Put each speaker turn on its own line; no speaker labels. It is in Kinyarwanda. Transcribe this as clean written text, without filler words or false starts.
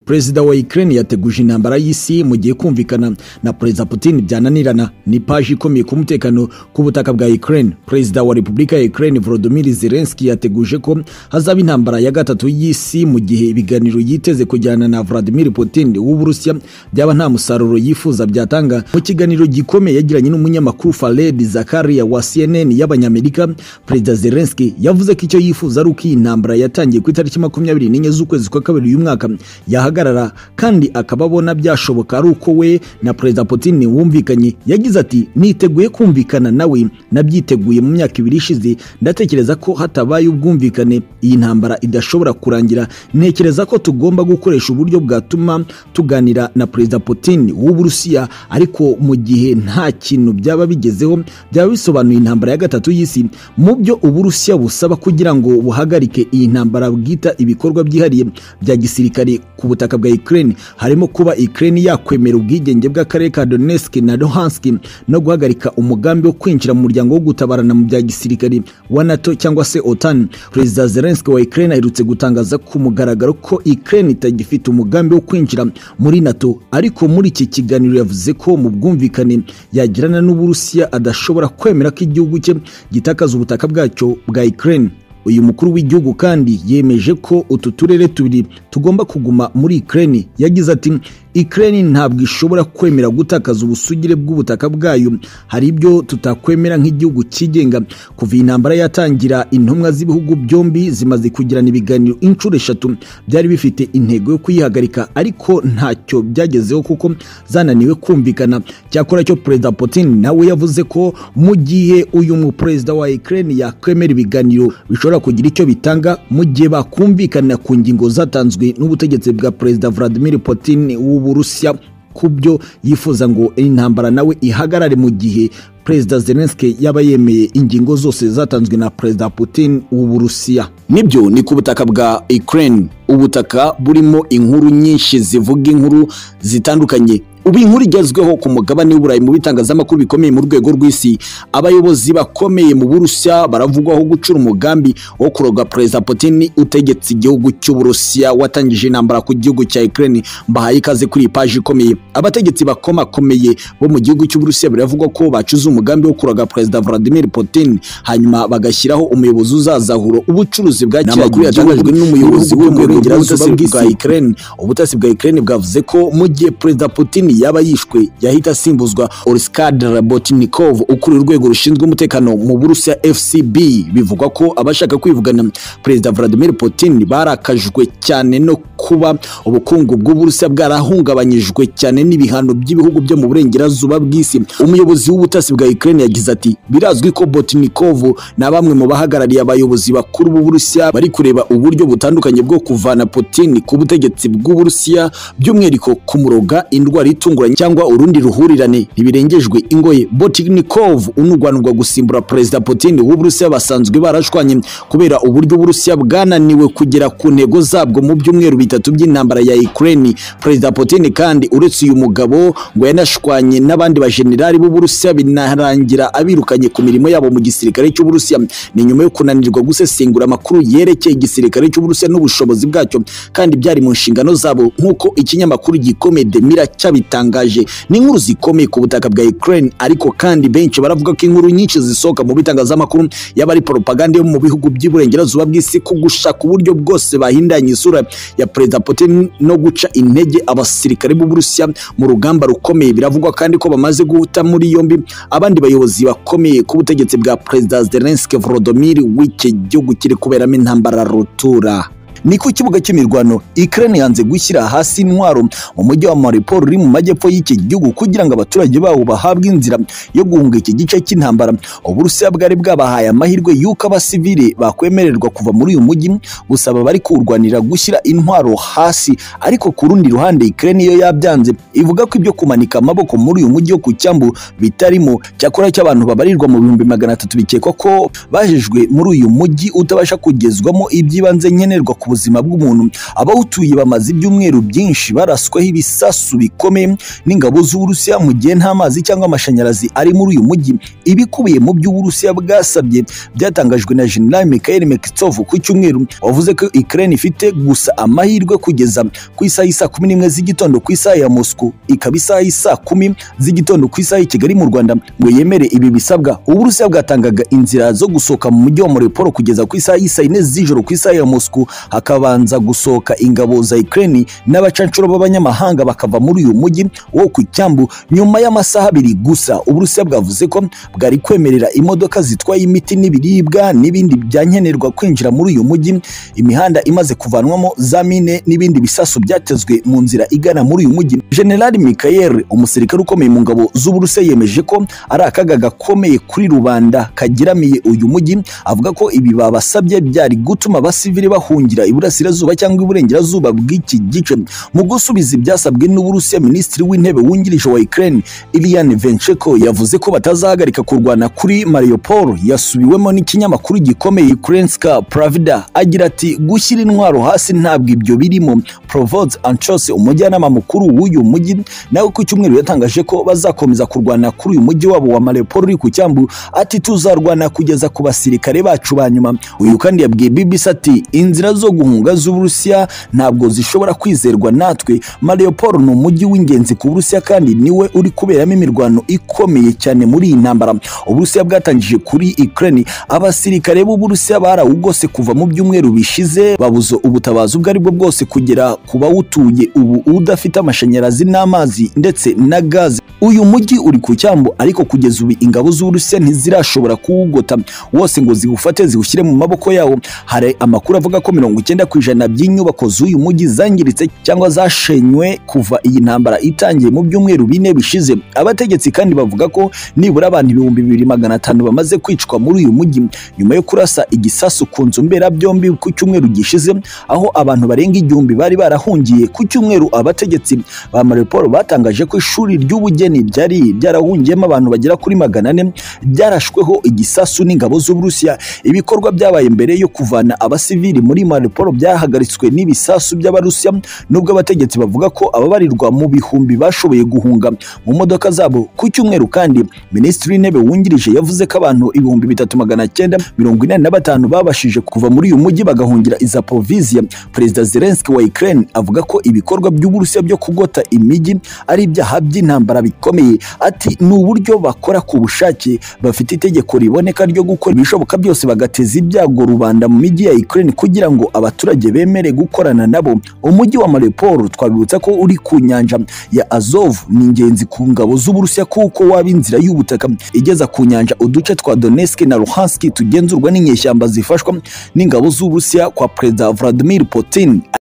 Perezida wa Ukraine yateguje intambara y'isi mu gihe kumvikana na Perezida Putin byananirana. Ni paji ikomeye ku mutekano ku butaka bwa Ukraine. Perezida wa Repubulika ya Ukraine Volodymyr Zelensky yateguje ko hazaba intambara ya gatatu y'isi mu gihe ibiganiro yiteze kujyana na Vladimir Putin w'Uburusiya byaba nta musaruro yifuza byatanga. Mu kiganiro gikomeye yagiranye n'umunyamakuru Fared Zakaria wa CNN y'Abanyamerika, Perezida Zelensky yavuze ko icyo yifuza ari uko iyi ntambara yatangiye ku itariki 24 z'ukwezi kwa kabiri uyu mwaka yahagarara, kandi akababona byashoboka ari uko we na Perezida Putin wumvikanye. Yagize ati, niteguye kumvikana nawe, nabyiteguye mu myaka 2 ishize, ndatekereza ko hatabaye ubwumvikane iyi ntambara idashobora kurangira. Ntekereza ko tugomba gukoresha uburyo bwatuma tuganira na Perezida Putin w'Uburusiya, ariko mu gihe nta kintu byaba bigezeho byaba bisobanuye intambara ya gatatu y'isi. Mu byo Uburusiya busaba kugira ngo buhagarike iyi ntambara bwita ibikorwa byihariye bya gisirikare ku butaka bwa Ukraine harimo kuba Ukraine yakwemera ubwigenge bw'akarere ka Donetsk na Luhansk no guhagarika umugambi wo kwinjira mu muryango wo gutabarana mu bya gisirikare wa NATO cyangwa se OTAN. Perezida Zelensky wa Ukraine aherutse gutangaza ku mugaragaro ko Ukraine itagifite umugambi wo kwinjira muri NATO, ariko muri iki kiganiro yavuze ko mu bwumvikane yagirana n'Uburusiya adashobora kwemera ko igihugu cye gitakaza ubutaka bwacyo bwa Ukraine. Uyu mukuru w'igihugu kandi yemeje ko utu turere tubiri tugomba kuguma muri Ukraine. Yagize ati, Ukraine ntabwo ishobora kwemera gutakaza ubusugire bw'ubutaka bwayo. Hari ibyo tutakwemera nk'igihugu kigenga. Kuva intambara yatangira, intumwa z'ibihugu byombi zimaze kugirana ibiganiro inshuro 3 byari bifite intego yo kuyihagarika, ariko ntacyo byagezeho kuko zananiwe kumvikana. Cyakora cyo Perezida Putin nawe yavuze ko mu gihe uyu mu Perezida wa Ukraine yakwemera ibiganiro bishobora kugira icyo bitanga mu gihe bakumvikana ku ngingo zatanzwe n'ubutegetsi bwa Perezida Vladimir Putin w'Uburusiya kubyo yifuza ngo intambara nawe ihagarare mu gihe Perezida Zelensky yaba yemeye ingingo zose zatanzwe na Perezida Putin w'Uburusiya. Nibyo ni ku butaka bwa Ukraine, ubutaka burimo inkuru nyinshi zivuga inkuru zitandukanye. Ubu inkuru igezweho ku mugabane w'Uburayi mu bitangazamakuru bikomeye mu rwego rw'isi. Abayobozi bakomeye mu Burusiya baravugwaho gucura umugambi wo kuroga Perezida Putin utegetse igihugu cy'Uburusiya watangije intambara ku gihugu cya Ukraine. Mbahaye ikaze kuri page ikomeye. Abategetsi bakomeye bo mu gihugu cy'Uburusiya biravugwa ko bacuze umugambi wo kuroga Perezida Vladimir Putin, hanyuma bagashyiraho umuyobozi uzazahura ubucuruzi bwa cyangwa yatangajwe n'umuyobozi w'uburengerazuba bwa Ukraine. Ubutasi bwa Ukraine bwavuze ko mu gihe Perezida Putin yaba yishwe yahita asimbuzwa Oleksandr Botnikov ukuri urwego rushinzwe umutekano mu Burusiya FSB. Bivugwa ko abashaka kwivugana Perezida Vladimir Putin barakajwe cyane no kuba ubukungu bw'Uburusiya bwarahungabanyijwe cyane n'ibihano by'ibihugu byo mu burengerazuba bw'isi. Umuyobozi w'ubutasi bwa Ukraine yagize ati, birazwi ko Botnikov na bamwe mu bahagarariye abayobozi bakuru b'Uburusiya bari kureba uburyo butandukanye bwo kuvana Putin ku butegetsi bw'Uburusiya, by'umwihariko kumuroga indwara itunguranye cyangwa urundi ruhurirane ntibirengejwe ingoye. Botnikov unugwanurwa gusimbura Perezida Putin w'Uburusiya basanzwe barashwanye kubera uburyo Uburusiya bwananiwe kugera ku ntego zabwo mu byumweru 3 by'intambara ya Ukraine. Perezida Putin kandi uretse uyu mugabo ngo yanashwanye n'abandi bajenerali b'Uburusiya binarangira abirukanye ku mirimo yabo mu gisirikare cy'Uburusiya. Ni nyuma yo kunanirwa gusesengura amakuru yerekeye igisirikare cy'Uburusiya n'ubushobozi bwacyo, kandi byari mu nshingano zabo nk'uko ikinyamakuru gikomeye Demira cyabitangaje. Ni inkuru zikomeye ku butaka bwa Ukraine, ariko kandi benshi baravuga ko inkuru nyinshi zisohoka mu bitangazamakuru yaba ari propaganda yo mu bihugu by'iburengerazuba bw'isi ku gushaka uburyo bwose bahindanye isura ya Perezida Putin no guca intege abasirikare b'Uburusiya mu rugamba rukomeye. Biravugwa kandi ko bamaze guhuta muri yombi abandi bayobozi bakomeye ku butegetsi bwa Perezida Zelensky Volodymyr w'iki gihugu kiri kuberamo intambara rutura. Ni ku kibuga cy'imirwano Ukraine yanze gushyira hasi intwaro mu mujyi wa Mariupol uri mu majyepfo y'iki gihugu kugira ngo abaturage bawo bahabwe inzira yo guhunga iki gice cy'intambara. Uburusiya bwari bwabahaye amahirwe y'uko abasivili bakwemererwa kuva muri uyu mujyi, gusaba bari kurwanira gushyira intwaro hasi, ariko ku rundi ruhande Ukraine yo yabyanze, ivuga ko ibyo kumanika amaboko muri uyu mujyi ku cyambu bitarimo. Cyakora cy'abantu babarirwa mu 300 bikekwa ko bajejwe muri uyu mujyi utabasha kugezwamo ibyibanze nkenerwa ku buzima bw'umuntu. Abawutuye bamaze ibyumweru byinshi barasweho ibisasu bikomeye n'ingabo z'Uburusiya mu gihe nta mazi cyangwa amashanyarazi ari muri uyu mujyi. Ibikubiye mu by'Uburusiya bwasabye byatangajwe na General Mikhail Mekitsov ku cyumweru, wavuze ko Ukraine ifite gusa amahirwe kugeza ku isaha y'isa 11 z'igitondo ku isaha ya Moscow, ikaba isaha y'isa 10 z'igitondo ku isaha Kigali mu Rwanda ngo yemere ibi bisabwa. Uburusiya bwatangaga inzira zo gusohoka mu mujyi wa Mariupol kugeza ku isaha y'isa 4 z'ijoro ku isaha ya Moscow, hakabanza gusohoka ingabo za Ukraine n'abacancuro b'abanyamahanga bakava muri uyu mujyi wo ku cyambu. Nyuma y'amasaha 2 gusa Uburusiya bwavuze ko bwari kwemerera imodoka zitwaye imiti n'ibiribwa n'ibindi byankenerwa kwinjira muri uyu mujyi, imihanda imaze kuvanwamo za mine n'ibindi bisasu byatezwe mu nzira igana muri uyu mujyi. General Mikhail, umusirikare ukomeye mu ngabo z'Uburusiya, yemeje ko ari akaga gakomeye kuri rubanda kagiramiye uyu mujyi. Avuga ko ibi babasabye byari gutuma abasivili bahungira iburasirazuba cyangwa iburengerazuba bw'iki gice. Mu gusubiza ibyasabwe n'Uburusiya, Minisitiri w'Intebe wungirije wa Ukraine Ilian Vencheko yavuze ko batazahagarika kurwana kuri Mariupol. Yasubiwemo n'ikinyamakuru gikomeye Ukrainska Pravda agira ati gushyira intwaro hasi ntabwo ibyo birimo. Provost Anchose, umujyanama mukuru w'uyu mujyi, nawe ku cyumweru yatangaje ko bazakomeza kurwana kuri uyu mujyi wabo wa Mariupol uri ku cyambu. Ati tuzarwana kugeza ku basirikare bacu banyuma. Uyu kandi yabwiye BBC ati inzira zo guhunga z'Uburusiya ntabwo zishobora kwizerwa natwe. Mariupol ni umujyi w'ingenzi ku Burusiya kandi niwe uri kuberamo imirwano ikomeye cyane muri iyi ntambara Uburusiya bwatangije kuri Ukraine. Abasirikare b'Uburusiya barawugose kuva mu byumweru bishize, babuze ubutabazi ubwo aribwo bwose kugera ku bawutuye ubu udafite amashanyarazi n'amazi ndetse na gaze. Uyu mujyi uri ku cyambu ariko kugeza ubu ingabo z'Uburusiya ntizirashobora kuwugota wose ngo ziwufate ziwushyire mu maboko yawo. Hari amakuru avuga ko 90% by'inyubako z'uyu mujyi zangiritse cyangwa zashenywe kuva iyi ntambara itangiye mu byumweru 4 bishize. Abategetsi kandi bavuga ko nibura abantu 2500 bamaze kwicwa muri uyu mujyi nyuma yo kurasa igisasu ku nzu mbera byombi ku cyumweru gishize, aho abantu barenga 1000 bari barahungiye. Ku cyumweru abategetsi ba Mariupol batangaje ko ishuri ry'ubugeni byari byarahungiyemo abantu bagera kuri 400 byarashweho igisasu n'ingabo z'Uburusiya. Ibikorwa byabaye mbere yo kuvana abasivili muri Mariupol byahagaritswe n'ibisasu by'Abarusiya, nubwo abategetsi bavuga ko ababarirwa mu bihumbi bashoboye guhunga mu modoka zabo. Ku cyumweru kandi Minisitiri w'Intebe wungirije yavuze ko abantu 3945 babashije kuva muri uyu mujyi bagahungira i Zaporizhia. Perezida Zelensky wa Ukraine avuga ko ibikorwa by'Uburusiya byo kugota imijyi ari ibyaha by'intambara bikomeye. Ati ni uburyo bakora ku bushake, bafite itegeko riboneka ryo gukora ibishoboka byose bagateza ibyago rubanda mu mijyi ya Ukraine kugira ngo abaturage bemere gukorana nabo. Umujyi wa Mariupol twabibutsa ko uri ku nyanja ya Azov, ni ingenzi ku ngabo z'Uburusiya kuko waba inzira y'ubutaka igeza ku nyanja. Uduce twa Donetsk na Luhansk tugenzurwa n'inyeshyamba zifashwa n'ingabo z'Uburusiya kwa Perezida Vladimir Putin.